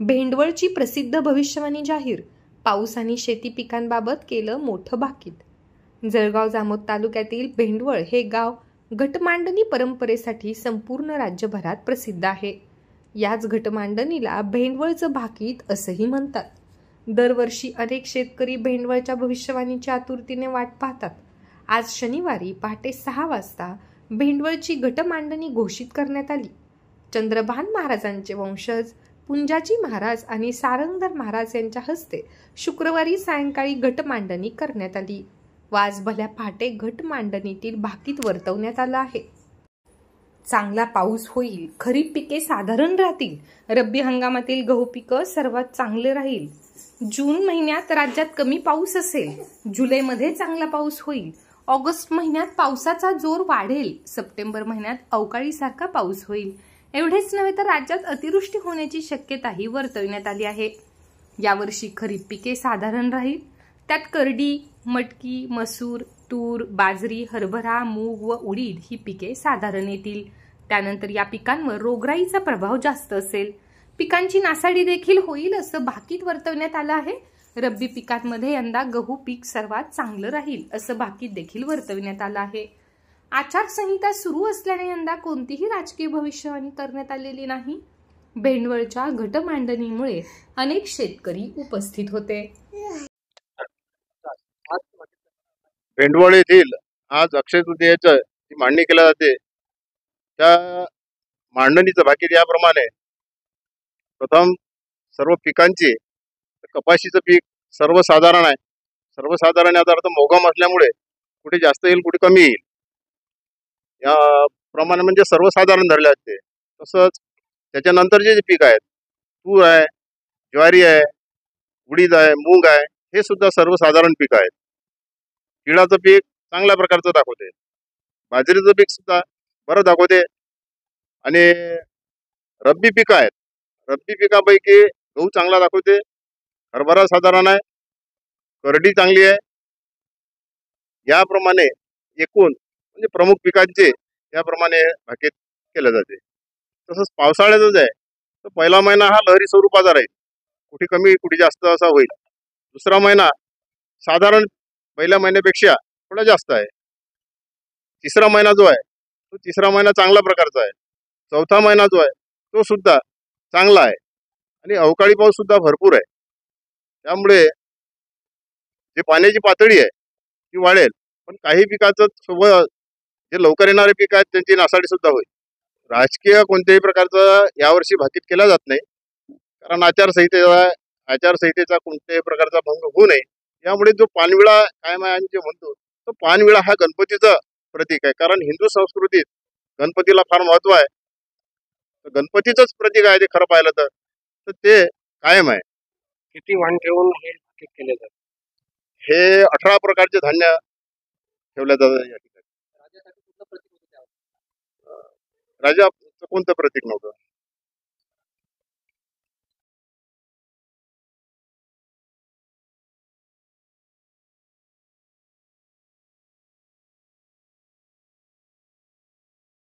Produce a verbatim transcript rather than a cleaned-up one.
भेंडवळची प्रसिद्ध भविष्यवाणी जाहीर. पाऊस आणि शेती पिकांबाबत केलं मोठं भाकीत. जळगाव जामोद तालुक्यातील भेंडवळ हे गाव घटमांडणी परंपरेसाठी संपूर्ण राज्यभरात प्रसिद्ध आहे. याच घटमांडणीला भेंडवळचं भाकीत असंही म्हणतात. दरवर्षी अनेक शेतकरी भेंडवळच्या भविष्यवाणीच्या आतुरतेने वाट पाहतात. आज शनिवारी पहाटे सहा वाजता भेंडवळची घटमांडणी घोषित करण्यात आली. चंद्रभान महाराजांचे वंशज पुंजाजी महाराज आणि सारंगधर महाराज यांच्या हस्ते शुक्रवारी सायंकाळी घटमांडणी करण्यात आली. वाज भल्या पहाटे घटमांडणीतील भाकीत वर्तवण्यात आलं आहे. चांगला पाऊस होईल, खरीप पिके साधारण राहतील, रब्बी हंगामातील गहू पिकं सर्वात चांगले राहील. जून महिन्यात राज्यात कमी पाऊस असेल, जुलैमध्ये चांगला पाऊस होईल, ऑगस्ट महिन्यात पावसाचा जोर वाढेल, सप्टेंबर महिन्यात अवकाळीसारखा पाऊस होईल. एवढेच नव्हे तर राज्यात अतिवृष्टी होण्याची शक्यताही वर्तवण्यात आली आहे. यावर्षी खरीप पिके साधारण राहील. त्यात करडी, मटकी, मसूर, तूर, बाजरी, हरभरा, मूग व उडीद ही पिके साधारण येतील. त्यानंतर या पिकांवर रोगराईचा प्रभाव जास्त असेल. पिकांची नासाडी देखील होईल असं भाकीत वर्तवण्यात आलं आहे. रब्बी पिकांमध्ये यंदा गहू पीक सर्वात चांगलं राहील असं भाकीत देखील वर्तवण्यात आलं आहे. आचारसंहिता सुरू असल्याने यंदा कोणतीही राजकीय भविष्यवाणी करण्यात आलेली नाही. भेंडवळच्या घटमांडणीमुळे अनेक शेतकरी उपस्थित होते. भेंडवळ येथील आज अक्षय तृतीयेची मांडणी केली जाते. त्या मांडणीचं भाकीत याप्रमाणे: प्रथम सर्व पिकांची कपाशीचं पीक सर्वसाधारण आहे. सर्वसाधारण याचा अर्थ मोगम असल्यामुळे कुठे जास्त येईल कुठे कमी येईल या प्रमाणे म्हणजे सर्वसाधारण धरले जाते. तसंच त्याच्यानंतरचे जे पीक आहेत, तूर आहे, ज्वारी आहे, उडीद आहे, मूग आहे, हे सुद्धा सर्वसाधारण पीक आहेत. तिळाचं पीक चांगल्या प्रकारचं दाखवते. बाजरीचं पीक सुद्धा बरं दाखवते. आणि रब्बी पीक आहेत, रब्बी पिकापैकी गहू चांगला दाखवते, हरभरा साधारण आहे, करडी चांगली आहे. याप्रमाणे एकूण म्हणजे प्रमुख पिकांचे याप्रमाणे भाकीत केले जाते. तसंच पावसाळ्यातच आहे तर पहिला महिना हा लहरी स्वरूपाचा राहील, कुठे कमी कुठे जास्त असा होईल. दुसरा महिना साधारण पहिल्या महिन्यापेक्षा थोडा जास्त आहे. तिसरा महिना जो आहे तो तिसरा महिना चांगल्या प्रकारचा आहे. चौथा महिना जो आहे तो सुद्धा चांगला आहे आणि अवकाळी पाऊस सुद्धा भरपूर आहे. त्यामुळे जे पाण्याची पातळी आहे ती वाढेल, पण काही पिकाचं सोबत जे लवकर येणारे पीक आहेत त्यांची नासाडी सुद्धा होईल. राजकीय कोणत्याही प्रकारचं यावर्षी भाकीत केला जात नाही, कारण आचारसंहितेचा आचारसंहितेचा कोणत्याही प्रकारचा भंग होऊ नये. यामुळे जो पानविळा कायम आहे जे म्हणतो तो पानविळा हा गणपतीचं प्रतीक आहे. कारण हिंदू संस्कृतीत गणपतीला फार महत्व आहे. तर गणपतीचंच प्रतीक आहे ते खरं पाहिलं तर तर ते कायम आहे. किती वाण ठेवून हे भाकीत केले जातात? हे अठरा प्रकारचे धान्य ठेवले जातात या ठिकाणी. राजाचं कोणतं प्रतीक नव्हतं?